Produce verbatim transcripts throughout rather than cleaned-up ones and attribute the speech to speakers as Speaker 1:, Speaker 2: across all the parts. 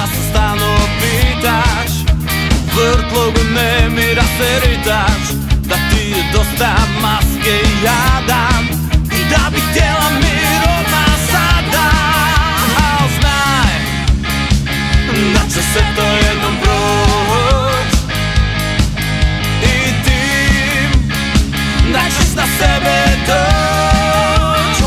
Speaker 1: se stalno pitaš, vrtlogu nemira se ritaš, da ti je dosta maske i jadan i da bi htjela mir odmah sada. Al znaj da će se to jednom proć i ti da ćeš na sebe doć.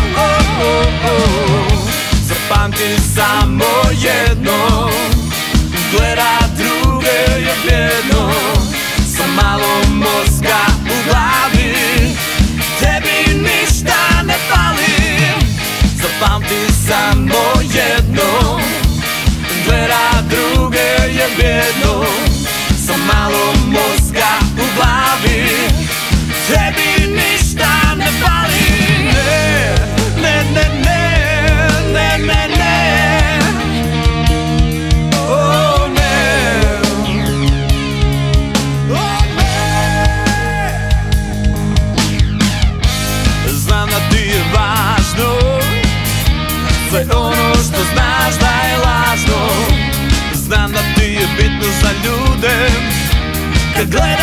Speaker 1: Zapamti samo jedno, gleda druge je bjedno, sa malo mozga u glavi tebi ništa ne fali. Zapamti samo jedno, gleda druge je bjedno, sa malo mozga u glavi tebi ništa ne fali. Ne, ne, ne, ne, ne, ne, ne. Oh, ne. Oh, ne. Znam da ti je važno sve ono što znaš da je lažno. Znam da ti je bitno za ljude kad gledaš